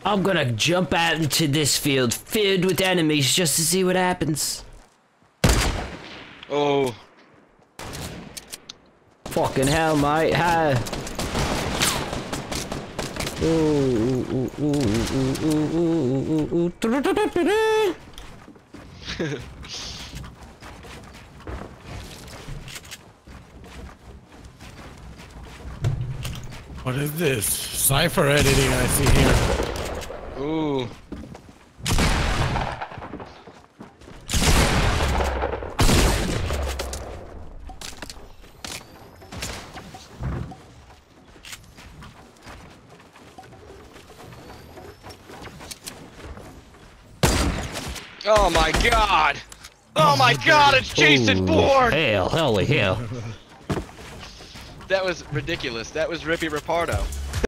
I'm gonna jump out into this field filled with enemies just to see what happens. Oh. Fucking hell, mate. Hi. What is this? Cipher editing I see here. Ooh. Oh my god! Oh my god, it's Jason Bourne! Hell, holy hell. That was ridiculous. That was Rippy Rapardo.